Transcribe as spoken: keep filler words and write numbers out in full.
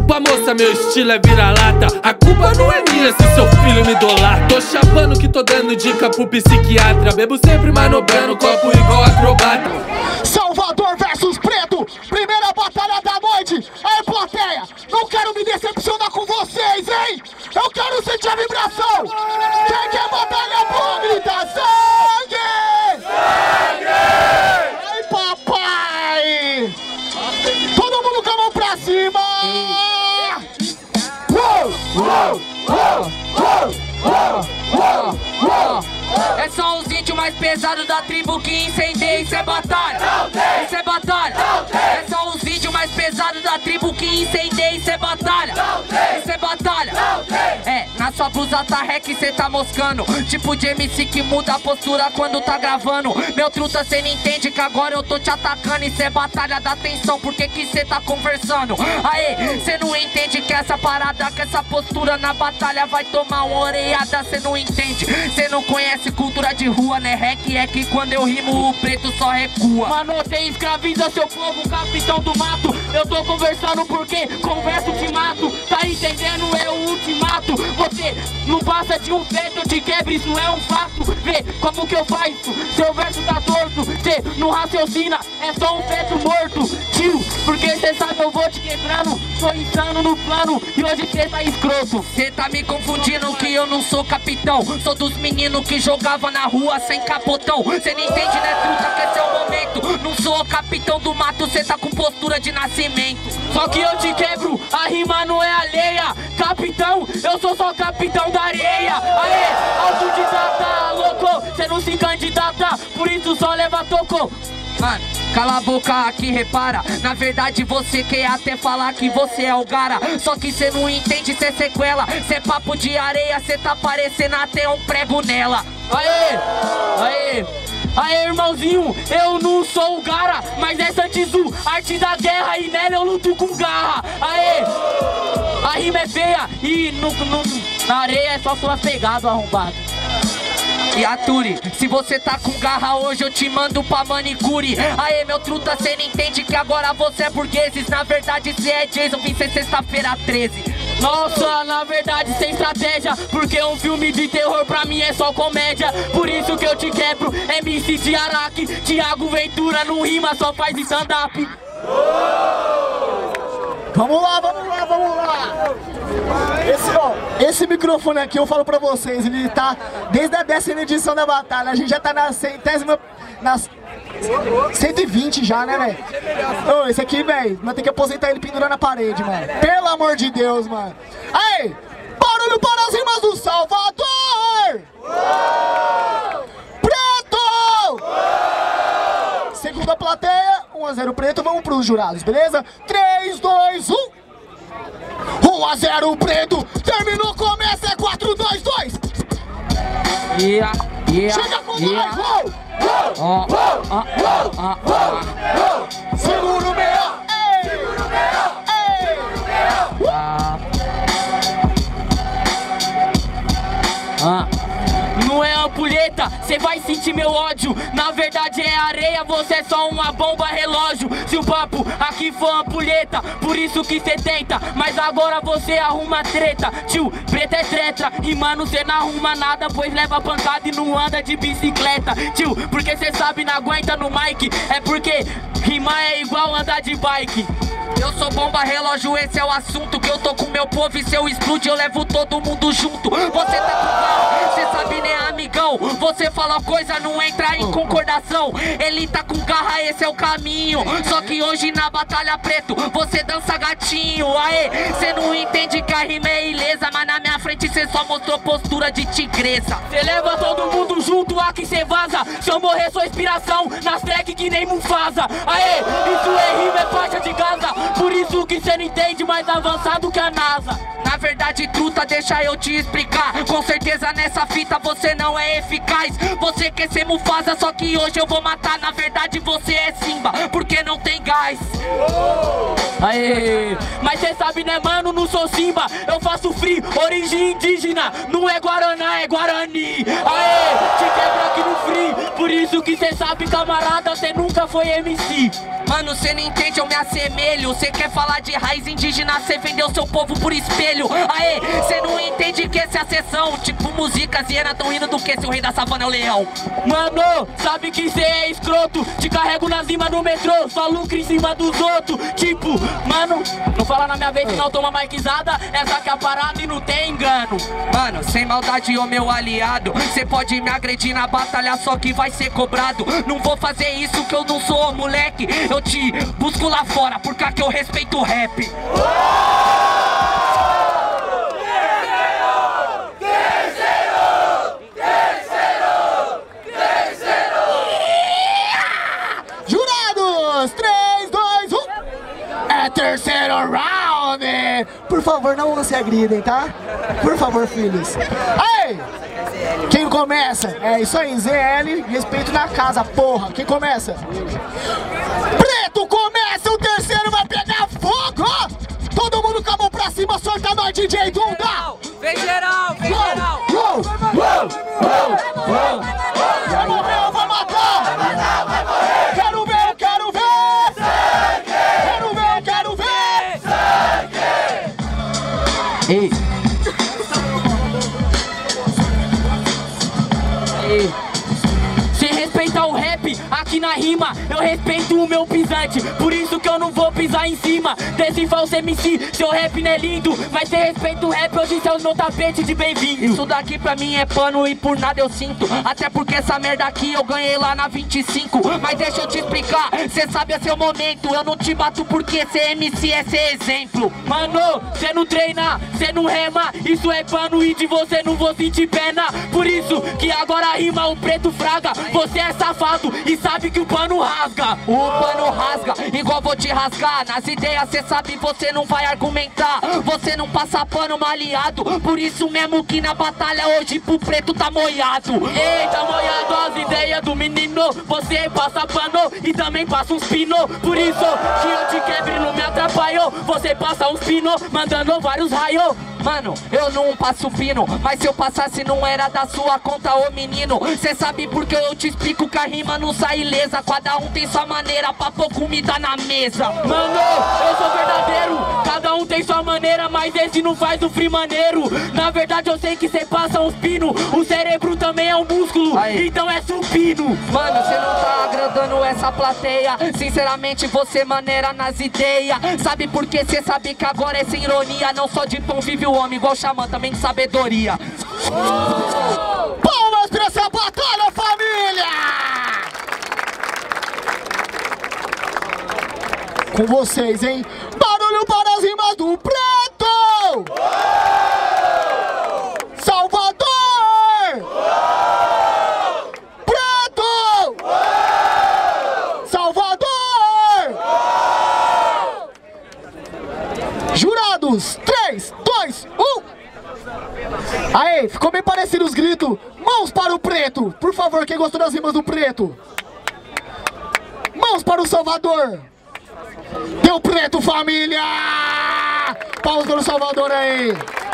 Desculpa moça, meu estilo é vira-lata. A culpa não é minha se seu filho me idolatra. Tô chapando que tô dando dica pro psiquiatra. Bebo sempre manobrando copo igual acrobata. Salvador versus Preto, primeira batalha da noite. Aí plateia, não quero me decepcionar com vocês, hein? Eu quero sentir a vibração. Quem quer batalha boa, grita sangue! Sangue! Ai papai! Todo mundo com a mão pra cima! Uou, uou, uou, uou, uou, uou, uou. É só os índios mais pesados da tribo que incendeia, isso é batalha. Isso é batalha. É só os índios mais pesados da tribo que incendeia, isso é batalha. Isso é batalha. É, na sua blusa tá ré que cê tá moscando. Tipo de M C que muda a postura quando tá gravando. Meu truta, cê não entende que agora eu tô te atacando. Isso é batalha da atenção, por que que cê tá conversando? Aê, cê não entende que essa parada, que essa postura na batalha vai tomar uma orelhada. Cê não entende, cê não conhece cultura de rua, né? Rec é que quando eu rimo o preto só recua. Mano, você escraviza seu povo, capitão do mato. Eu tô conversando porque converso te mato. Tá entendendo? É o ultimato. Você não passa de um feto, eu te quebro, isso não é um fato. Vê como que eu faço, seu verso tá torto. Cê não raciocina, é só um feto morto. Tio, porque cê sabe eu vou te quebrando. Tô insano no plano e hoje cê tá escroto. Cê tá me confundindo que eu não sou capitão. Sou dos meninos que jogava na rua sem capotão. Cê não entende, né, truta, que esse é o momento. Não sou capitão do mato, cê tá com postura de nascimento. Só que eu te quebro, a rima não é alheia. Capitão, eu sou só capitão da areia. Aê, autodidata, louco, cê não se candidata, por isso só leva toco. Mano, cala a boca aqui, repara. Na verdade você quer até falar que você é o gara. Só que cê não entende, cê sequela. Cê papo de areia, cê tá parecendo até um prego nela. Aê, aê, aê irmãozinho, eu não sou o gara, mas é Santizu, arte da guerra e nela eu luto com garra. Aê, a rima é feia e no, no, na areia é só suas pegadas, arrombado. E Aturi, se você tá com garra hoje eu te mando pra manicure. Aê meu truta, cê não entende que agora você é burgueses. Na verdade cê é Jason, vim ser sexta-feira treze. Nossa, na verdade sem estratégia, porque um filme de terror pra mim é só comédia. Por isso que eu te quebro, M C de Araque. Thiago Ventura não rima, só faz stand-up. Vamos lá, vamos lá, vamos lá. Esse, ó, esse microfone aqui eu falo pra vocês, ele tá desde a décima edição da batalha. A gente já tá na centésima, nas cento e vinte já, né, velho? Ô, esse aqui, velho, nós tem que aposentar ele pendurando na parede, mano. Pelo amor de Deus, mano. Aí, barulho para as rimas do Salvador! Preto! Segunda plateia, um a zero Preto, vamos pros jurados, beleza? três, dois, um. um a zero Preto, terminou, começa, é quatro, dois, dois. Yeah, yeah, chega com yeah. mais, uou, uou, uou, uou, uou, uou. Segura o meio, ei, segura o meio, ei, segura o meio. Ah. Não é ampulheta, cê vai sentir meu ódio. Na verdade é areia, você é só uma bomba relógio. Se o papo aqui for ampulheta, por isso que cê tenta, mas agora você arruma treta. Tio, preto é tretra, e mano cê não arruma nada, pois leva pancada e não anda de bicicleta. Tio, porque cê sabe não aguenta no mic, é porque rimar é igual andar de bike. Eu sou bomba relógio, esse é o assunto. Que eu tô com meu povo e se eu explode eu levo todo mundo junto. Você tá com garra, cê sabe né amigão. Você fala coisa, não entra em concordação. Ele tá com garra, esse é o caminho. Só que hoje na batalha preto, você dança gatinho. Aê, cê não entende que a rima é ilesa, mas na minha frente cê só mostrou postura de tigresa. Cê leva todo mundo junto, aqui cê vaza. Se eu morrer sou inspiração, nas track que nem Mufasa. Aê, isso é rima, é faixa de Gaza. Por isso que cê não entende, mais avançado que a NASA. Na verdade, truta, deixa eu te explicar. Com certeza nessa fita você não é eficaz. Você quer ser Mufasa, só que hoje eu vou matar. Na verdade você é Simba, porque não tem gás. Aê, mas cê sabe né mano, não sou Simba. Eu faço free, origem indígena. Não é Guaraná, é Guarani. Aê, te quebra aqui no free. Por isso que cê sabe camarada, cê nunca foi M C. Mano, cê não entende, eu me assemelho. Você quer falar de raiz indígena, cê vendeu seu povo por espelho. Aê, cê não entende que essa é a sessão. Tipo música, hiena tão rindo do que se o rei da savana é o leão. Mano, sabe que cê é escroto. Te carrego nas rimas no metrô, só lucro em cima dos outros. Tipo, mano, não fala na minha vez que não toma marquizada. Essa que é a parada e não tem engano. Mano, sem maldade, ô meu aliado, cê pode me agredir na batalha, só que vai ser cobrado. Não vou fazer isso que eu não sou moleque. Eu te busco lá fora, por cá que eu respeito o rap. Jurados, três, dois, um. É terceiro round. Por favor, não se agridem, tá? Por favor, filhos. Aí, quem começa? É isso aí, Z L, respeito na casa, porra. Quem começa? Preto começa, o terceiro vai pegar fogo. Todo mundo com a mão pra cima, solta nós, D J Dunda. Vem geral, vem geral. Uou, uou, uou, uou. Vai morrer ou vai matar? Quero ver, eu quero ver. Quero ver, eu quero ver. Ei. Ei. Se respeitar o rap, aqui na rima, eu respeito o meu pisante. Por isso que eu não vou pisar em cima desse falso M C. Seu rap não é lindo, mas sem respeito o rap, hoje é o meu tapete de bem-vindo. Isso daqui pra mim é pano e por nada eu sinto. Até porque essa merda aqui eu ganhei lá na vinte e cinco. Mas deixa eu te explicar, cê sabe é seu momento. Eu não te bato porque ser M C é ser exemplo. Mano, cê não treina, cê não rema. Isso é pano e de você não vou sentir pena. Por isso que agora rima o preto fraga. Você é safado e sabe que o pano rasga. O pano rasga, igual vou te rasgar. Nas ideias cê sabe, você não vai argumentar. Você não passa pano maleado. Por isso mesmo que na batalha hoje pro preto tá moiado. Eita, moiado as ideias do menino. Você passa pano e também passa uns pino. Por isso que eu te quebro e não me atrapalho. Você passa uns pino, mandando vários raios. Mano, eu não passo pino, mas se eu passasse não era da sua conta, ô menino. Cê sabe porque eu te explico que a rima não sai ilesa. Cada um tem sua maneira pra pôr comida na mesa. Mano, eu sou verdadeiro, cada um tem sua maneira, mas esse não faz o free maneiro. Na verdade eu sei que cê passa uns pino, o cérebro também é um músculo, aí. Então é supino. Mano, cê não tá agradando essa plateia. Sinceramente você maneira nas ideias. Sabe por que cê sabe que agora é sem ironia. Não só de pão vive o homem, igual xamã, também de sabedoria. Palmas pra essa batalha, família! Com vocês, hein? Barulho para as rimas do preto! Salvador! Preto! Salvador! Jurados, três, dois, um. Aê, ficou bem parecido os gritos. Mãos para o preto. Por favor, quem gostou das rimas do preto? Mãos para o Salvador. Deu preto, família! Pausa no Salvador aí.